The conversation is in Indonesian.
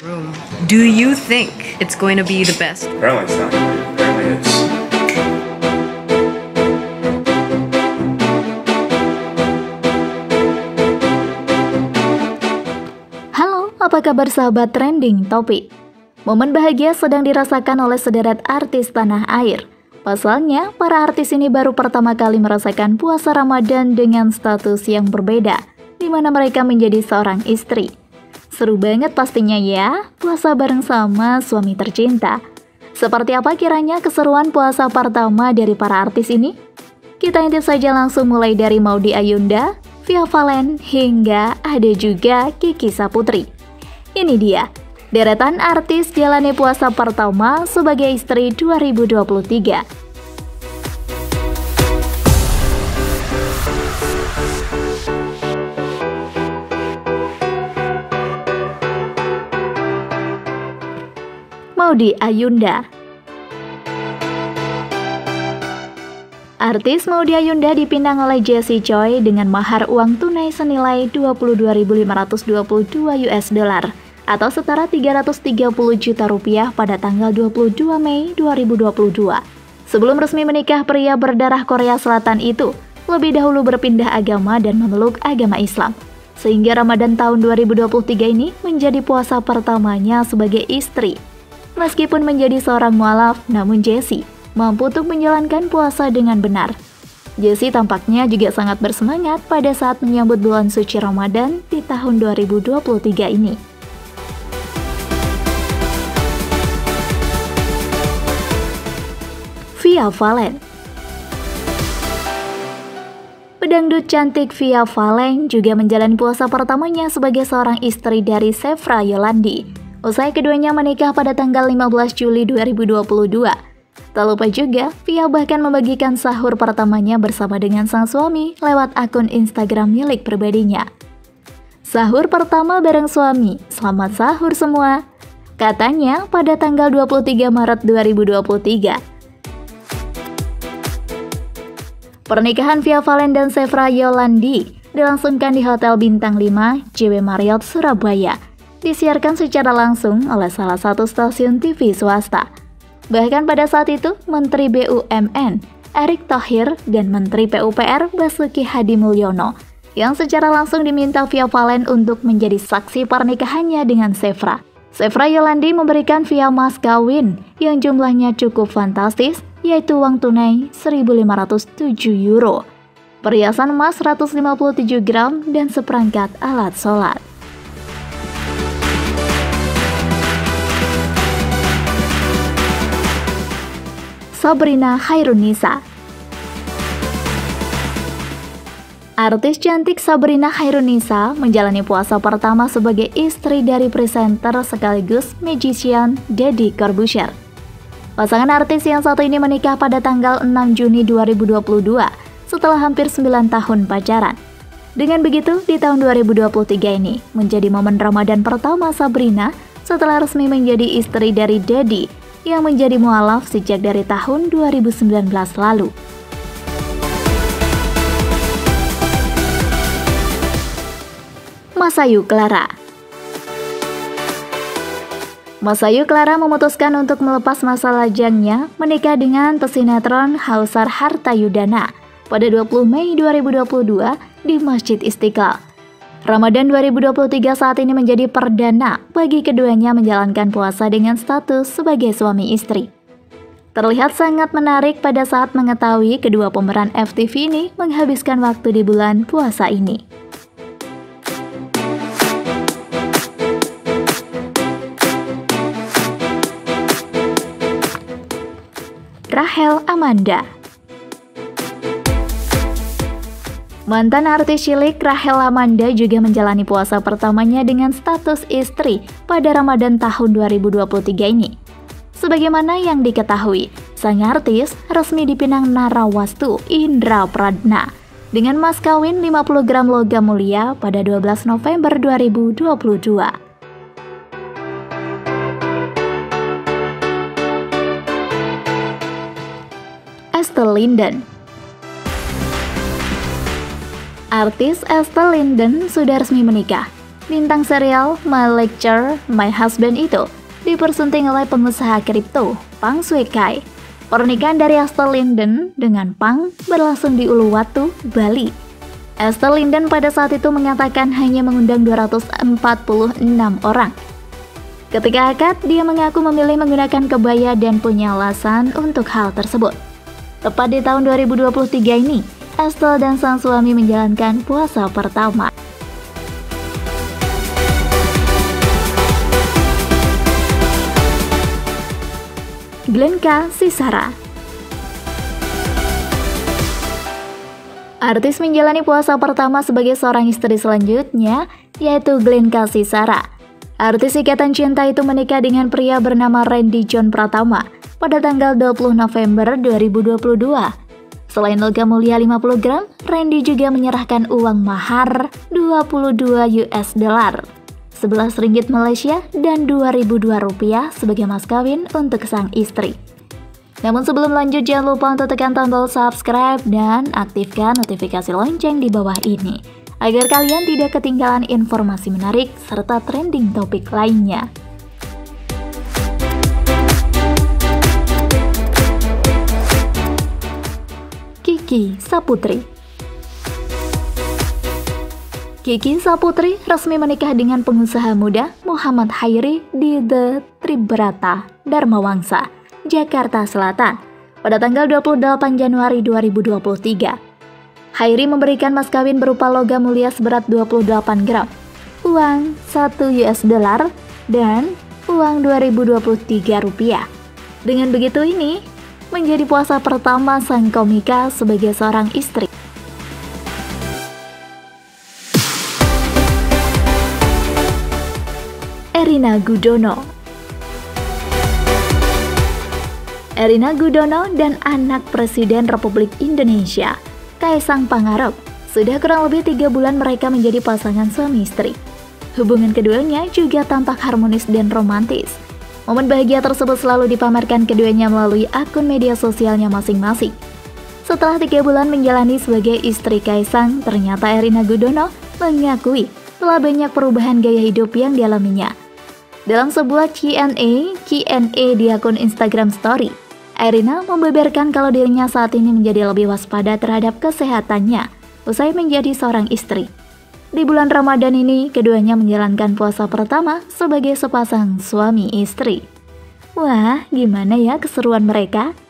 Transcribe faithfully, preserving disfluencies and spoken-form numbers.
Room. Do you think it's going to be the best? Apparently it's not. Apparently it's. Halo, apa kabar sahabat Trending Topik? Momen bahagia sedang dirasakan oleh sederet artis tanah air. Pasalnya, para artis ini baru pertama kali merasakan puasa Ramadan dengan status yang berbeda, di mana mereka menjadi seorang istri. Seru banget pastinya ya, puasa bareng sama suami tercinta. Seperti apa kiranya keseruan puasa pertama dari para artis ini? Kita intip saja langsung mulai dari Maudy Ayunda, Via Valen, hingga ada juga Kiki Saputri. Ini dia, deretan artis jalani puasa pertama sebagai istri dua ribu dua puluh tiga. Maudy Ayunda. Artis Maudy Ayunda dipinang oleh Jessie Choi dengan mahar uang tunai senilai dua puluh dua ribu lima ratus dua puluh dua US dollar atau setara tiga ratus tiga puluh juta rupiah pada tanggal dua puluh dua Mei dua ribu dua puluh dua. Sebelum resmi menikah, pria berdarah Korea Selatan itu lebih dahulu berpindah agama dan memeluk agama Islam. Sehingga Ramadan tahun dua ribu dua puluh tiga ini menjadi puasa pertamanya sebagai istri. Meskipun menjadi seorang mualaf, namun Jessie mampu untuk menjalankan puasa dengan benar. Jessie tampaknya juga sangat bersemangat pada saat menyambut bulan suci Ramadan di tahun dua ribu dua puluh tiga ini. Via Valen. Pedangdut cantik Via Valen juga menjalani puasa pertamanya sebagai seorang istri dari Zefra Yolandi. Usai keduanya menikah pada tanggal lima belas Juli dua ribu dua puluh dua. Tak lupa juga, Via bahkan membagikan sahur pertamanya bersama dengan sang suami lewat akun Instagram milik pribadinya. Sahur pertama bareng suami, selamat sahur semua, katanya pada tanggal dua puluh tiga Maret dua ribu dua puluh tiga. Pernikahan Via Valen dan Zefra Yolandi dilangsungkan di Hotel Bintang lima J W Marriott, Surabaya. Disiarkan secara langsung oleh salah satu stasiun T V swasta. Bahkan pada saat itu, Menteri B U M N Erick Thohir dan Menteri P U P R Basuki Hadi Mulyono yang secara langsung diminta Via Valen untuk menjadi saksi pernikahannya dengan Zefra. Zefra Yolandi memberikan Via mas kawin yang jumlahnya cukup fantastis, yaitu uang tunai seribu lima ratus tujuh euro, perhiasan emas seratus lima puluh tujuh gram, dan seperangkat alat sholat. Sabrina Khairunisa. Artis cantik Sabrina Khairunisa menjalani puasa pertama sebagai istri dari presenter sekaligus magician Deddy Corbuzier. Pasangan artis yang satu ini menikah pada tanggal enam Juni dua ribu dua puluh dua setelah hampir sembilan tahun pacaran. Dengan begitu, di tahun dua ribu dua puluh tiga ini menjadi momen Ramadan pertama Sabrina setelah resmi menjadi istri dari Deddy yang menjadi mualaf sejak dari tahun dua ribu sembilan belas lalu. Masayu Clara. Masayu Clara memutuskan untuk melepas masa lajangnya menikah dengan pesinetron Hausar Hartayudana pada dua puluh Mei dua ribu dua puluh dua di Masjid Istiqlal. Ramadan dua ribu dua puluh tiga saat ini menjadi perdana bagi keduanya menjalankan puasa dengan status sebagai suami istri. Terlihat sangat menarik pada saat mengetahui kedua pemeran F T V ini menghabiskan waktu di bulan puasa ini. Rachel Amanda. Mantan artis cilik Rachel Amanda juga menjalani puasa pertamanya dengan status istri pada Ramadan tahun dua ribu dua puluh tiga ini. Sebagaimana yang diketahui, sang artis resmi dipinang Narawastu Indra Pradna dengan mas kawin lima puluh gram logam mulia pada dua belas November dua ribu dua puluh dua. Estelle Linden. Artis Estelle Linden sudah resmi menikah. Bintang serial My Lecture, My Husband itu dipersunting oleh pengusaha kripto, Pang Sui Kai. Pernikahan dari Esther Linden dengan Pang berlangsung di Uluwatu, Bali. Esther Linden pada saat itu mengatakan hanya mengundang dua ratus empat puluh enam orang. Ketika akad, dia mengaku memilih menggunakan kebaya dan punya alasan untuk hal tersebut. Tepat di tahun dua ribu dua puluh tiga ini, Esther dan sang suami menjalankan puasa pertama. Glenka Sisara. Artis menjalani puasa pertama sebagai seorang istri selanjutnya, yaitu Glenka Sisara. Artis Ikatan Cinta itu menikah dengan pria bernama Randy John Pratama pada tanggal dua puluh November dua ribu dua puluh dua. Selain logam mulia lima puluh gram, Randy juga menyerahkan uang mahar dua puluh dua U S dollar, sebelas ringgit Malaysia, dan dua ribu dua rupiah sebagai mas kawin untuk sang istri. Namun sebelum lanjut, jangan lupa untuk tekan tombol subscribe dan aktifkan notifikasi lonceng di bawah ini, agar kalian tidak ketinggalan informasi menarik serta trending topik lainnya. Kiki Saputri. Kiki Saputri resmi menikah dengan pengusaha muda Muhammad Hairi di The Tribrata, Dharma Wangsa, Jakarta Selatan pada tanggal dua puluh delapan Januari dua ribu dua puluh tiga. Hairi memberikan mas kawin berupa logam mulia seberat dua puluh delapan gram, uang satu U S dollar, dan uang dua ribu dua puluh tiga rupiah. Dengan begitu ini menjadi puasa pertama sang komika sebagai seorang istri. Erina Gudono. Erina Gudono dan anak Presiden Republik Indonesia, Kaisang Pangarep, sudah kurang lebih tiga bulan mereka menjadi pasangan suami istri. Hubungan keduanya juga tampak harmonis dan romantis. Momen bahagia tersebut selalu dipamerkan keduanya melalui akun media sosialnya masing-masing. Setelah tiga bulan menjalani sebagai istri Kaisang, ternyata Erina Gudono mengakui telah banyak perubahan gaya hidup yang dialaminya. Dalam sebuah Q and A, Q and A di akun Instagram Story, Erina membeberkan kalau dirinya saat ini menjadi lebih waspada terhadap kesehatannya usai menjadi seorang istri. Di bulan Ramadan ini, keduanya menjalankan puasa pertama sebagai sepasang suami istri. Wah, gimana ya keseruan mereka?